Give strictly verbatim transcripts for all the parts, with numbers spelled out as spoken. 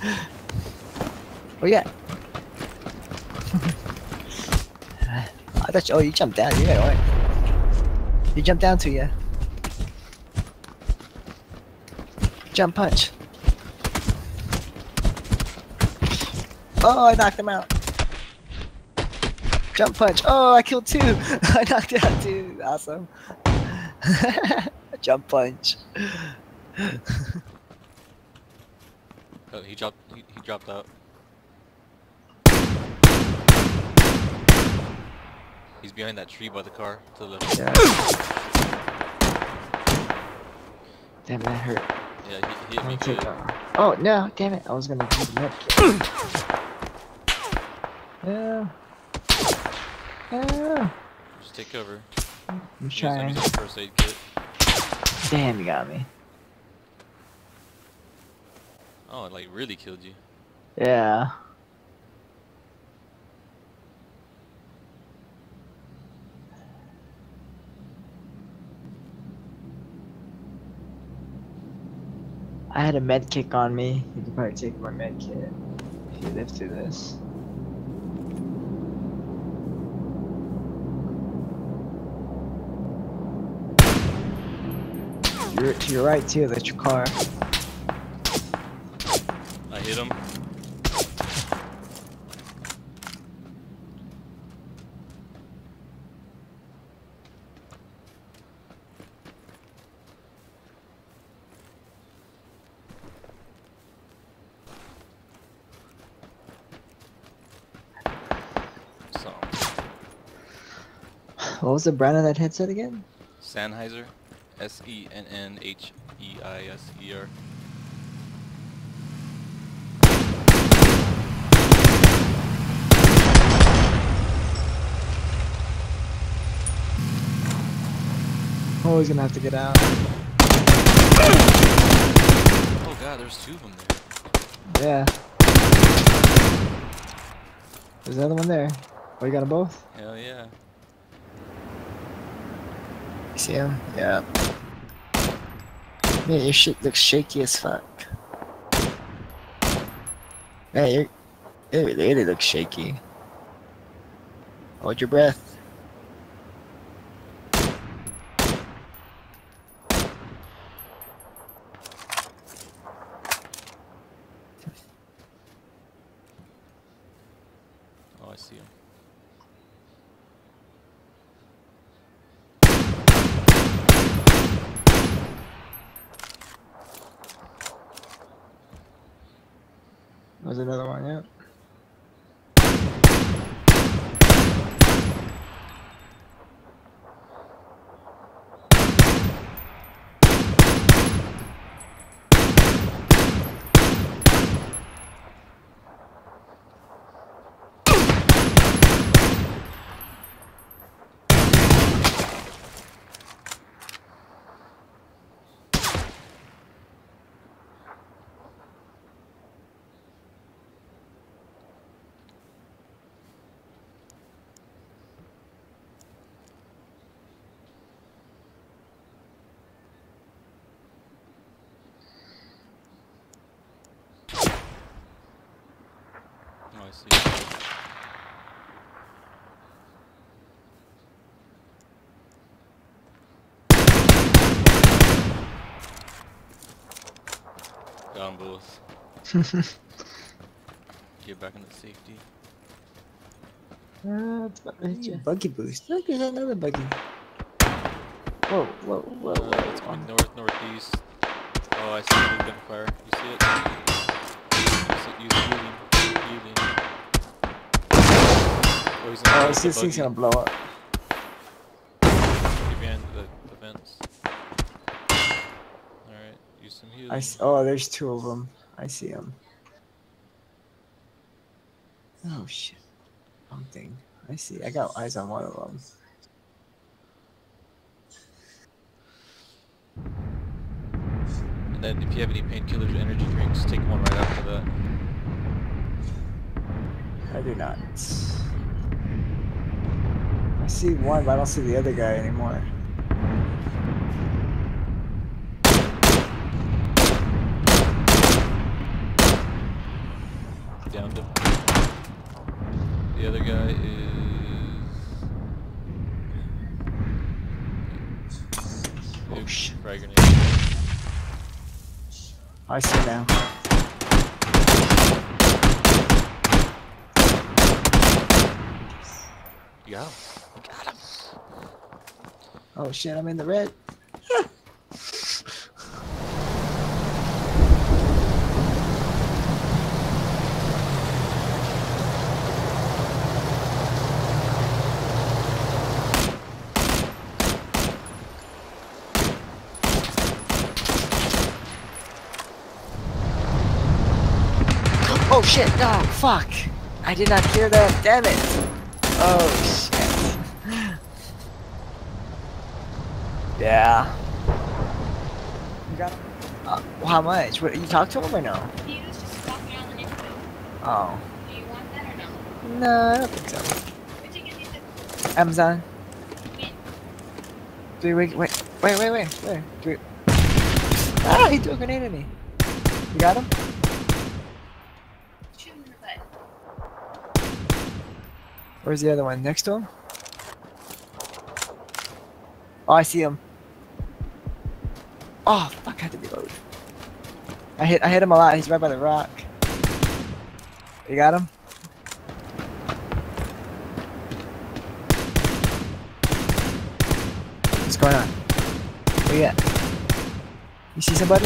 Where you at? I thought you, oh, you jumped down. Yeah, alright. You jumped down to you. Jump punch. Oh, I knocked him out. Jump punch. Oh, I killed two. I knocked out two. Awesome. Jump punch. Oh, he dropped. He, he dropped out. He's behind that tree by the car to the left. Yeah. Damn, that hurt. Yeah, he, he hit me good. Oh no! Damn it! I was gonna do the med. Yeah. Yeah. Just take cover. I'm trying. Use the first aid kit. Damn, you got me. Oh, it like really killed you. Yeah. I had a med kick on me. You could probably take my med kit if you live through this. You're to your right too. That's your car. I hit him. So. What was the brand of that headset again? Sennheiser. S E N N H E I S E R. I'm always gonna have to get out. Oh god, there's two of them there. Yeah. There's another one there. Oh, you got them both? Hell yeah. You see him? Yeah. Man, your shit looks shaky as fuck. Man, your it really looks shaky. Hold your breath. Oh, I see him. There's another one, yeah. Oh, I see. Got 'em both. Get back into safety. Uh, it's about to hit your buggy boost. Look, there's another buggy. Whoa, whoa, whoa, Uh, whoa. it's going north, northeast. Oh, I see the gunfire. You see it? Use it, use healing. Healing. Oh, he's Oh, gonna this the thing's buggy. gonna blow up. Get behind the, the fence. Alright, use some healing. I s oh, there's two of them. I see them. Oh shit. Something. I see. I got eyes on one of them. And then if you have any painkillers or energy drinks, take one right after that. I do not. I see one, but I don't see the other guy anymore. downed him. The other guy is... Oh shit. Frag grenade. I see now. You got him. You got him. Oh shit, I'm in the red. Oh shit, no, fuck. I did not hear that, damn it. Oh shit. Yeah. You got him? Uh, well, how much? What, you talked to him or no? He was just walking around the neighborhood. Oh. Do you want that or no? No, I don't think so. Where'd you get these? Amazon. When? Three weeks. Wait, wait, wait, wait. Wait. Three. Ah, he threw a grenade at me. You got him? Shoot him in the butt. Where's the other one? Next to him? Oh, I see him. Oh, fuck, I had to reload. I hit I hit him a lot. He's right by the rock. You got him? What's going on? Where you at? You see somebody?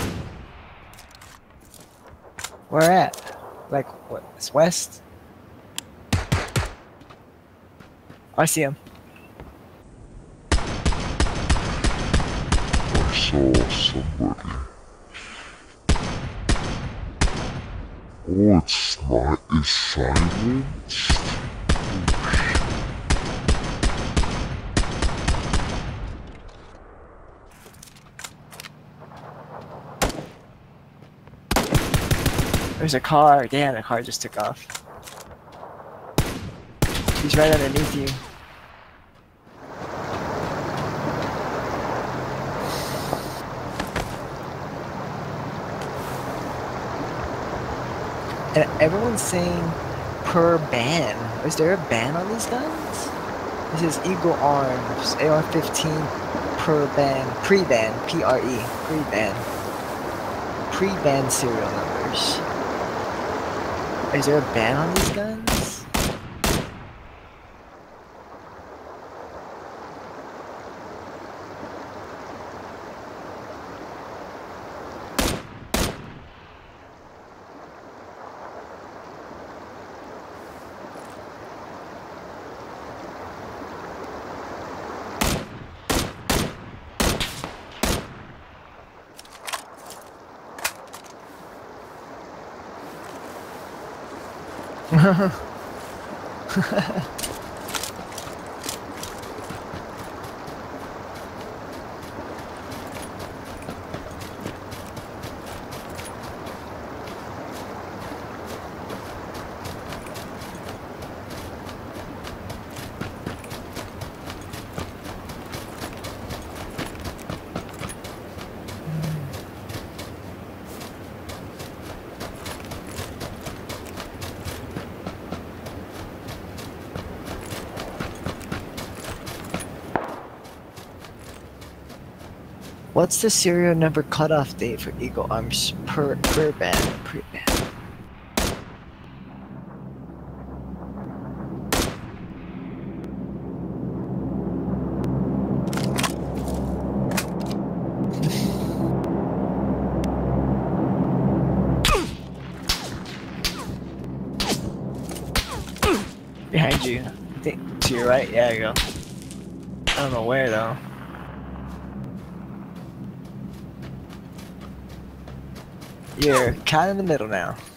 Where at? Like, what? It's west? I see him. I saw somebody. Oh, it's not. It's silenced. There's a car. Damn, the car just took off. He's right underneath you. And everyone's saying per ban. Is there a ban on these guns? This is Eagle Arms, A R fifteen per ban, pre-ban, P R E, pre-ban. Pre-ban serial numbers. Is there a ban on these guns? What's the serial number cutoff date for Eagle Arms per per ban? Per ban. Behind you. I think to your right. Yeah, you go. I don't know where though. You're kind of in the middle now.